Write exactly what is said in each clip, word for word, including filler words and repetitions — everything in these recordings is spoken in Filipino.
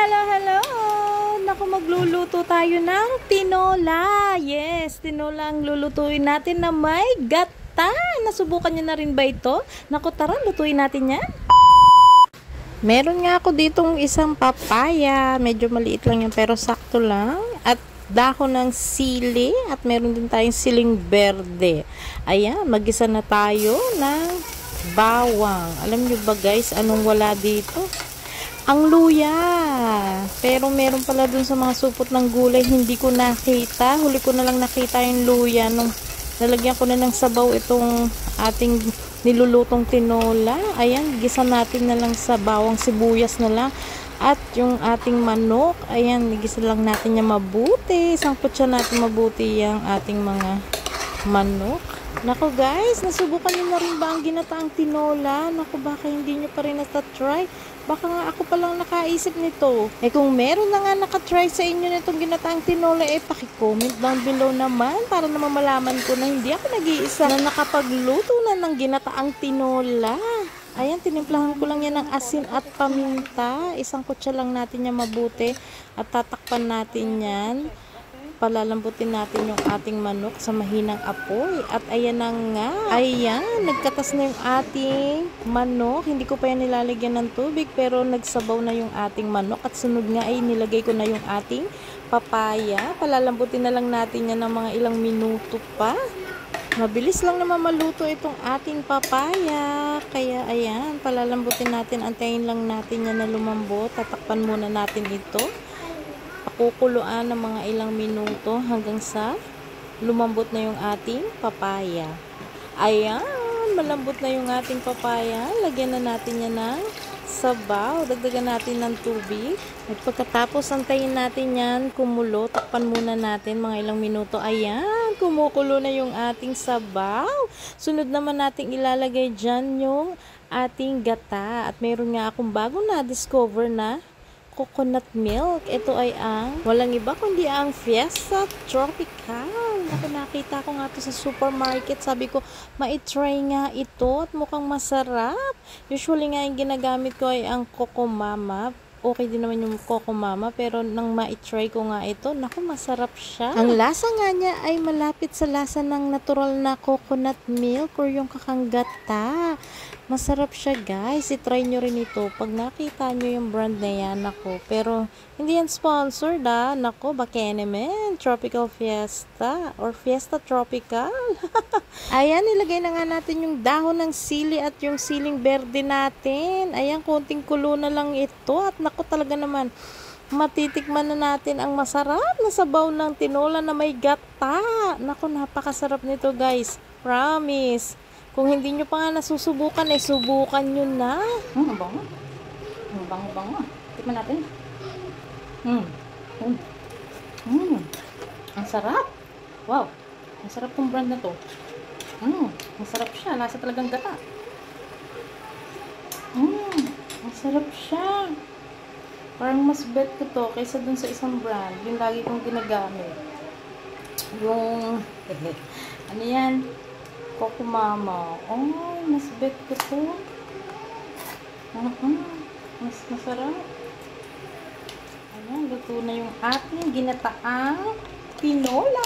Hello, hello! Naku, magluluto tayo ng tinola. Yes, tinola ang lulutuin natin na may gata. Nasubukan nyo na rin ba ito? Naku, tara, lutuin natin yan. Meron nga ako ditong isang papaya. Medyo maliit lang yan pero sakto lang. At dahon ng sili. At meron din tayong siling berde. Ayan, magisa na tayo ng bawang. Alam nyo ba guys, anong wala dito? Ang luya. Pero meron pala dun sa mga supot ng gulay, hindi ko nakita. Huli ko na lang nakita yung luya nung nalagyan ko na ng sabaw itong ating nilulutong tinola. Ayan, gisa natin na lang sa bawang sibuyas na lang. At yung ating manok, ayan, gisa lang natin niya mabuti. Sangkot siya natin mabuti yung ating mga manok. Naku guys, nasubukan niyo na rin ba ang ginataang tinola? Naku, baka hindi niyo pa rin natatry. Baka nga ako palang nakaisip nito. Eh kung meron na nga nakatry sa inyo nitong ginataang tinola, eh paki-comment down below naman para naman malaman ko na hindi ako nag-iisa na nakapagluto na ng ginataang tinola. Ayan, tinimplahan ko lang yan ng asin at paminta. Isang kutsa lang natin yan mabuti at tatakpan natin yan. Palalambutin natin yung ating manok sa mahinang apoy. At ayan na nga. Ayan, nagkatas na yung ating manok. Hindi ko pa yan nilalagyan ng tubig pero nagsabaw na yung ating manok. At sunod nga ay nilagay ko na yung ating papaya. Palalambutin na lang natin yan ng mga ilang minuto pa. Mabilis lang naman maluto itong ating papaya. Kaya ayan, palalambutin natin. Antayin lang natin yan na lumambot. Tatakpan muna natin ito. Pakukuluan ng mga ilang minuto hanggang sa lumambot na yung ating papaya. Ayan, malambot na yung ating papaya. Lagyan na natin yan ng sabaw. Dagdagan natin ng tubig. At pagkatapos antayin natin yan kumulo. Takpan muna natin mga ilang minuto. Ayan, kumukulo na yung ating sabaw. Sunod naman natin ilalagay dyan yung ating gata. At meron nga akong bago na discover na coconut milk. Ito ay ang walang iba kundi ang Fiesta Tropical. Ako nakita ko nga ito sa supermarket. Sabi ko, ma-try nga ito at mukhang masarap. Usually nga yung ginagamit ko ay ang Coco Mama. Okay din naman yung Coco Mama pero nang ma-try ko nga ito, naku, masarap siya. Ang lasa nga niya ay malapit sa lasa ng natural na coconut milk or yung kakanggata. Masarap siya guys. I-try nyo rin ito. Pag nakita nyo yung brand na yan, nako. Pero hindi yan sponsored ah. Nako, Bakenemen. Tropical Fiesta or Fiesta Tropical. Ayan, nilagay na nga natin yung dahon ng sili at yung siling berde natin. Ayan, konting kulo na lang ito. At nako talaga naman, matitikman na natin ang masarap na sabaw ng tinola na may gata. Nako, napakasarap nito guys. Promise. Kung hindi nyo pa nga nasusubukan, eh, subukan nyo na. Hmm, ang bango. Ang bango-bango. Tikman natin. Hmm. Hmm. Hmm. Ang sarap. Wow. Ang sarap tong brand na to. Hmm. Ang sarap siya. Lasa talagang gata. Hmm. Ang sarap siya. Parang mas bet ko to kaysa dun sa isang brand. Yung lagi kong ginagamit. Yung, ano yan? Coco Mama. Oh, mas bet ko to. Uh-huh. Mas masarap. Ayan, luto na yung ating ginataang tinola.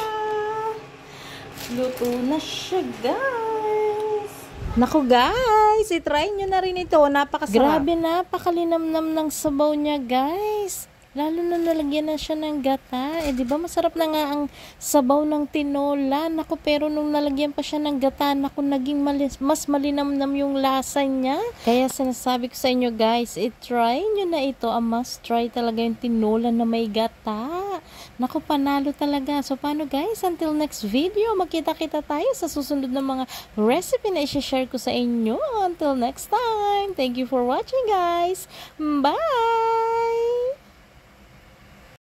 Luto na siya, guys. Naku guys, i-try nyo na rin ito. Napakasarap. Grabe, napakalinamnam ng sabaw niya guys. Lalo na nalagyan na siya ng gata. Eh, di ba masarap na nga ang sabaw ng tinola. Naku, pero nung nalagyan pa siya ng gata, naku, naging malis, mas malinamnam yung lasa niya. Kaya sinasabi ko sa inyo, guys, i-try nyo na ito. A must try talaga yung tinola na may gata. Naku, panalo talaga. So, paano guys? Until next video, magkita-kita tayo sa susunod na mga recipe na i-share ko sa inyo. Until next time. Thank you for watching, guys. Bye!